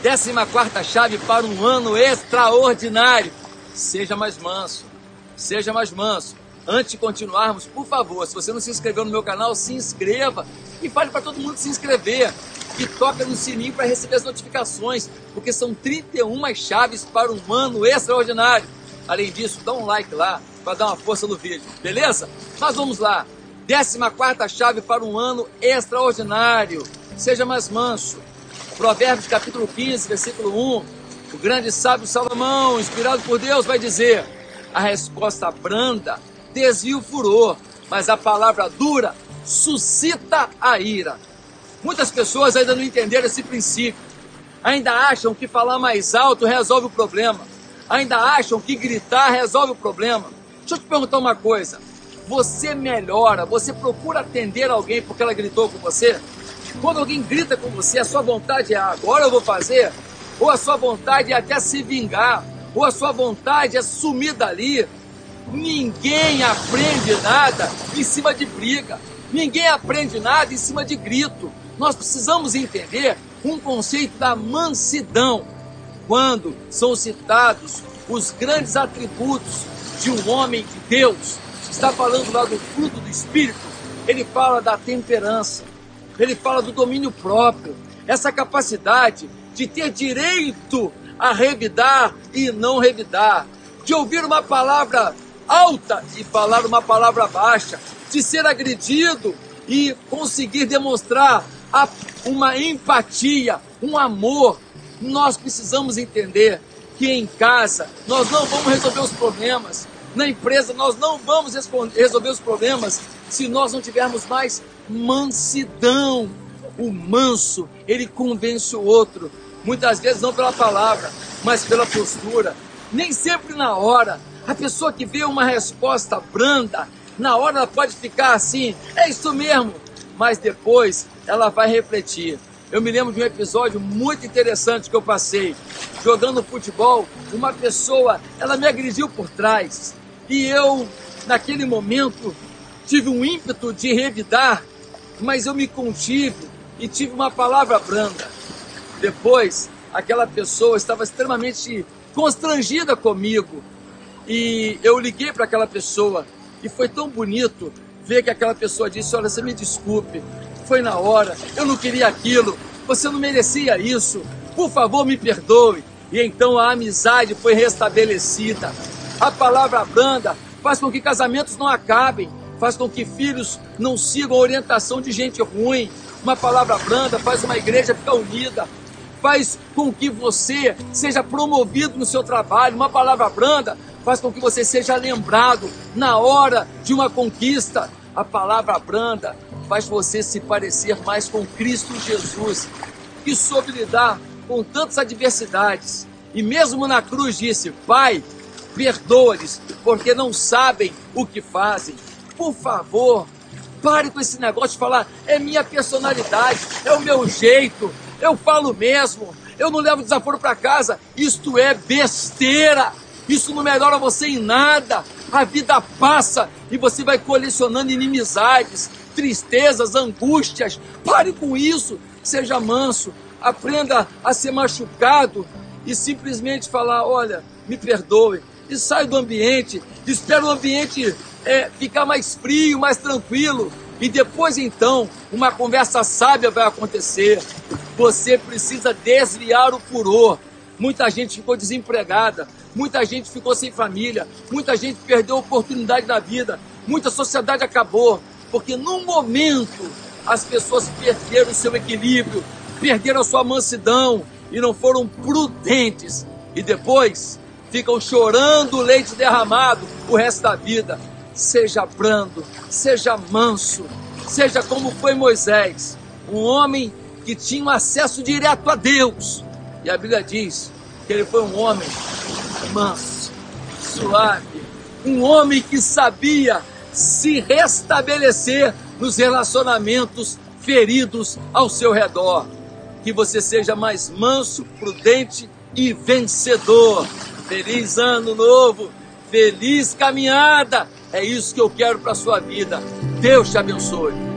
14ª chave para um ano extraordinário. Seja mais manso. Seja mais manso. Antes de continuarmos, por favor, se você não se inscreveu no meu canal, se inscreva e fale para todo mundo se inscrever. E toca no sininho para receber as notificações, porque são 31 chaves para um ano extraordinário. Além disso, dá um like lá para dar uma força no vídeo, beleza? Mas vamos lá. 14ª chave para um ano extraordinário. Seja mais manso. Provérbios capítulo 15, versículo 1. O grande sábio Salomão, inspirado por Deus, vai dizer: a resposta branda desvia o furor, mas a palavra dura suscita a ira. Muitas pessoas ainda não entenderam esse princípio. Ainda acham que falar mais alto resolve o problema. Ainda acham que gritar resolve o problema. Deixa eu te perguntar uma coisa. Você melhora, você procura atender alguém porque ela gritou com você? Quando alguém grita com você, a sua vontade é agora eu vou fazer? Ou a sua vontade é até se vingar? Ou a sua vontade é sumir dali? Ninguém aprende nada em cima de briga. Ninguém aprende nada em cima de grito. Nós precisamos entender um conceito da mansidão. Quando são citados os grandes atributos de um homem de Deus, está falando lá do fruto do Espírito, ele fala da temperança, ele fala do domínio próprio, essa capacidade de ter direito a revidar e não revidar, de ouvir uma palavra alta e falar uma palavra baixa, de ser agredido e conseguir demonstrar uma empatia, um amor. Nós precisamos entender que em casa nós não vamos resolver os problemas, na empresa nós não vamos resolver os problemas se nós não tivermos mais mansidão. O manso, ele convence o outro, muitas vezes não pela palavra, mas pela postura. Nem sempre na hora. A pessoa que vê uma resposta branda, na hora ela pode ficar assim, é isso mesmo, mas depois ela vai refletir. Eu me lembro de um episódio muito interessante que eu passei. Jogando futebol, uma pessoa, ela me agrediu por trás. E eu, naquele momento, tive um ímpeto de revidar, mas eu me contive e tive uma palavra branda. Depois, aquela pessoa estava extremamente constrangida comigo. E eu liguei para aquela pessoa e foi tão bonito ver que aquela pessoa disse: olha, você me desculpe, foi na hora, eu não queria aquilo, você não merecia isso, por favor me perdoe. E então a amizade foi restabelecida. A palavra branda faz com que casamentos não acabem, faz com que filhos não sigam a orientação de gente ruim. Uma palavra branda faz uma igreja ficar unida, faz com que você seja promovido no seu trabalho. Uma palavra branda faz com que você seja lembrado na hora de uma conquista. A palavra branda faz você se parecer mais com Cristo Jesus, que soube lidar com tantas adversidades. E mesmo na cruz disse: Pai, perdoa-lhes, porque não sabem o que fazem. Por favor, pare com esse negócio de falar: é minha personalidade, é o meu jeito, eu falo mesmo, eu não levo desaforo para casa. Isto é besteira. Isso não melhora você em nada. A vida passa e você vai colecionando inimizades, tristezas, angústias. Pare com isso. Seja manso. Aprenda a ser machucado e simplesmente falar: olha, me perdoe. E sai do ambiente. Espera o ambiente ficar mais frio, mais tranquilo. E depois então, uma conversa sábia vai acontecer. Você precisa desviar o furor. Muita gente ficou desempregada, muita gente ficou sem família, muita gente perdeu a oportunidade da vida, muita sociedade acabou, porque num momento as pessoas perderam o seu equilíbrio, perderam a sua mansidão e não foram prudentes. E depois ficam chorando o leite derramado o resto da vida. Seja brando, seja manso, seja como foi Moisés, um homem que tinha um acesso direto a Deus. E a Bíblia diz que ele foi um homem manso, suave, um homem que sabia se restabelecer nos relacionamentos feridos ao seu redor. Que você seja mais manso, prudente e vencedor. Feliz ano novo, feliz caminhada. É isso que eu quero para a sua vida. Deus te abençoe.